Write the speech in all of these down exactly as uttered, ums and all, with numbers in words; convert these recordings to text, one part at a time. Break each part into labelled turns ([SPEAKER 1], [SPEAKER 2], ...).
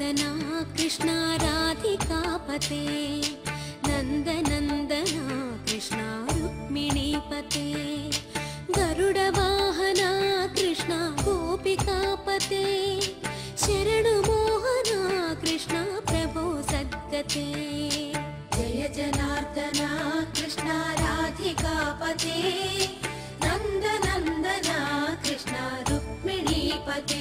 [SPEAKER 1] जनार्दना कृष्ण राधिकापते नन्दनन्दना कृष्ण रुक्मिणीपते गरुडवाहना कृष्ण गोपिकापते शरणुमोहना कृष्ण प्रभो सद्गते जय जनार्दना कृष्ण राधिकापते नन्दनन्दना कृष्ण रुक्मिणीपते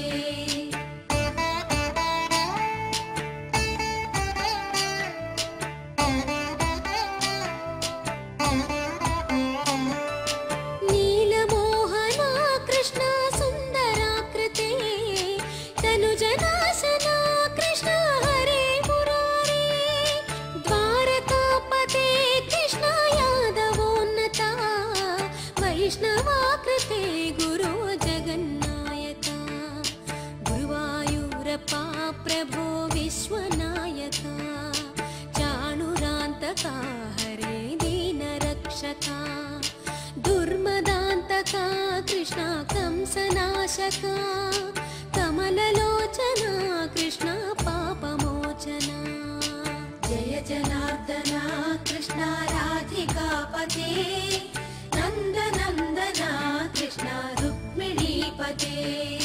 [SPEAKER 1] नीलमोहना कृष्ण सुन्दराकृते तनुजनाशना कृष्ण हरे मुरारे द्वारकापते कृष्ण यादवोन्नता वैष्णवाकृते गुरो जगन्नायका गुरुवायूरप्पा प्रभो विश्वनायका चाणुरान्तका हरे दीनरक्षका दुर्मदान्तका कृष्ण कंसनाशका कमललोचना कृष्ण पापमोचना जय जनार्दना कृष्ण राधिकापते नन्दनन्दना कृष्ण रुक्मिणीपते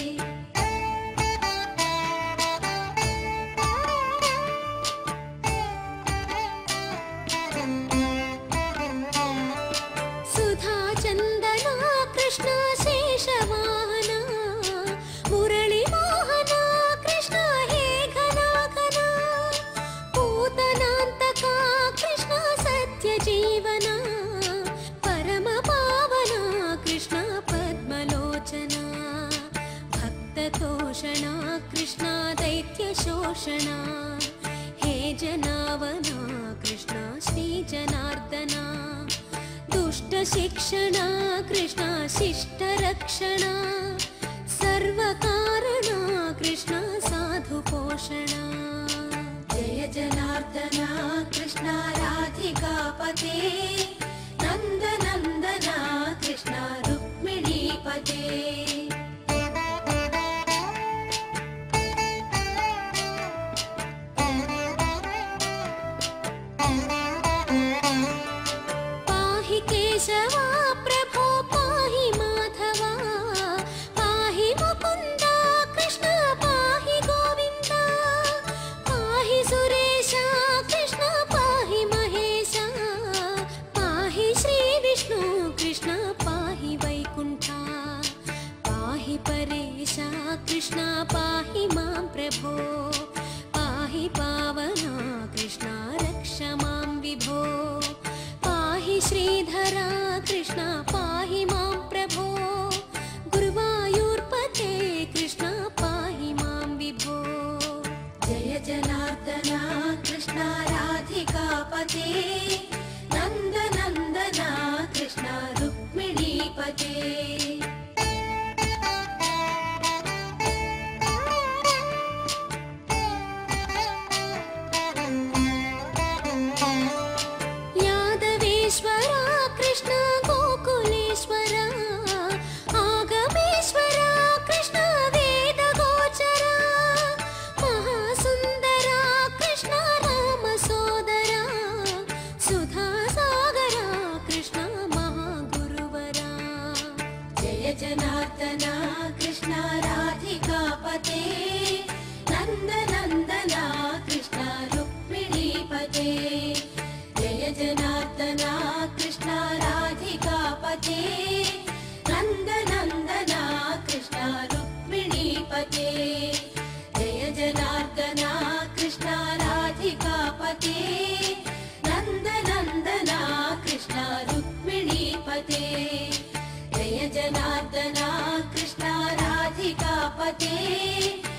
[SPEAKER 1] सुधाचन्दना कृष्ण शेषवाहना मुरळीमोहना कृष्ण हे घनाघना पूतनान्तका कृष्ण सत्यजीवना परमपावना कृष्ण पद्मलोचना भक्ततोषणा कृष्ण दैत्यशोषणा हे जनावना कृष्ण श्रीजनार्दना दुष्टशिक्षणा कृष्ण शिष्टरक्षणा सर्वकारणा कृष्ण साधुपोषणा जय जनार्दना कृष्ण राधिकापते नन्दनन्दना कृष्ण रुक्मिणीपते केशवा प्रभो पाहि माधवा पाहि मुकुन्दा कृष्ण पाहि गोविन्दा पाहि सुरेशा कृष्ण पाहि महेशा पाहि श्रीविष्णु कृष्ण पाहि वैकुण्ठा पाहि परेशा कृष्ण पाहि मां प्रभो पाहि पावना कृष्ण रक्ष मां विभो श्रीधरा कृष्ण पाहि मां प्रभो गुरुवायूर्पते कृष्ण पाहि मां विभो जय जनार्दना कृष्ण राधिकापते नन्दनन्दना कृष्ण रुक्मिणीपते कृष्ण गोकुलेश्वरा आगमेश्वरा कृष्ण वेदगोचरा महासुन्दरा कृष्ण रामसोदरा सुधासागरा कृष्ण महागुरुवरा जय जनार्दना कृष्ण राधिकापते नन्दनन्दना कृष्ण रुक्मिणीपते जय जनार्दना कृष्ण राधिकापते नन्दनन्दना कृष्ण रुक्मिणीपते जय जनार्दना कृष्ण राधिकापते नन्दनन्दना कृष्ण रुक्मिणीपते जय जनार्दना कृष्ण राधिकापते